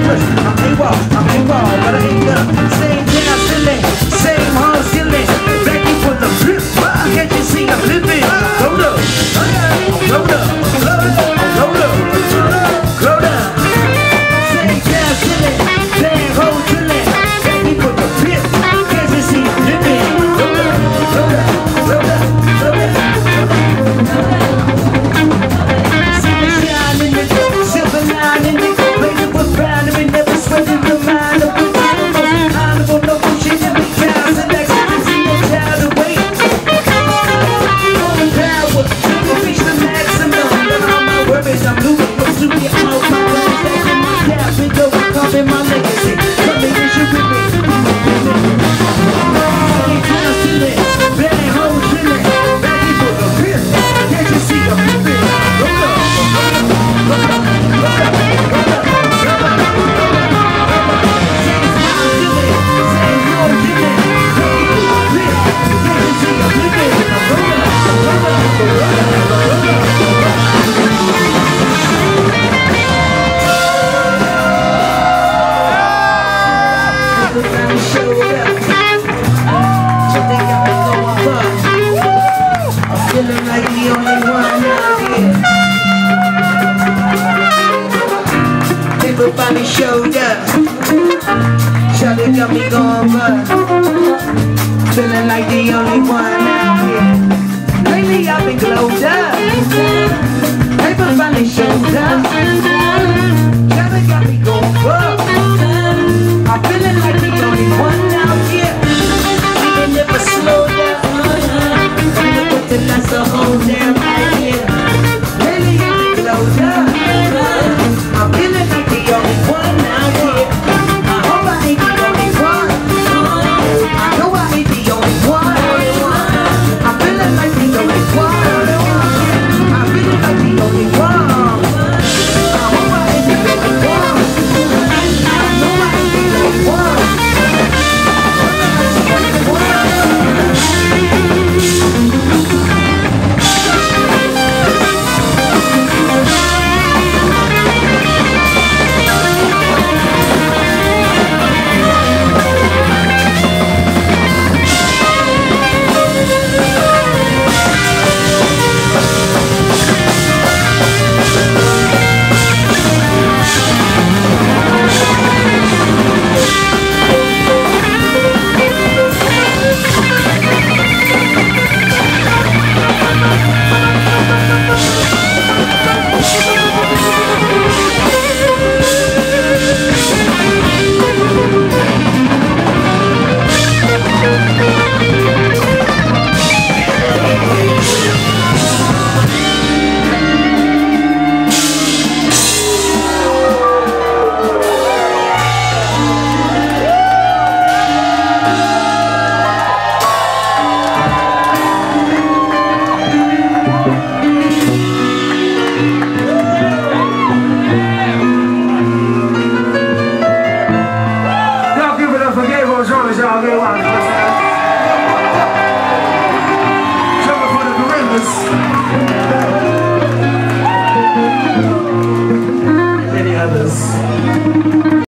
Cause I'm AWOL, but I ain't up. Same down silly, same hard silly. Begging for the grip. Can't you see I'm living? Roll up, roll up, roll up, roll up. Same down silly, same hard silly. Begging for the grip. Can't you see I'm living? Roll up, roll up, roll up, roll up. See the shine in the silver line in the blazing with brown and never sweating the mind of the honorable no bullshit in the town. Select see no child away. Power, reach the maximum. All my worries, I'm losing close to the all my worries. That's in my gap, and go carving my legacy. Coming in your ribbon. Same time silly, bad hole chillin', begging for the grip. Can't you see I'm living? Roll up, roll up, roll up, roll up, roll up, roll up. Same time silly, same hole chillin', begging for the grip. Can't you see I'm living? Roll up, roll up, roll up, roll up. Everybody showed up. So they got me going up. I'm feeling like the only one out here. Everybody showed up. So they got me going up. Feeling like the only one out here. Lately I've been glowed up. Everybody showed up.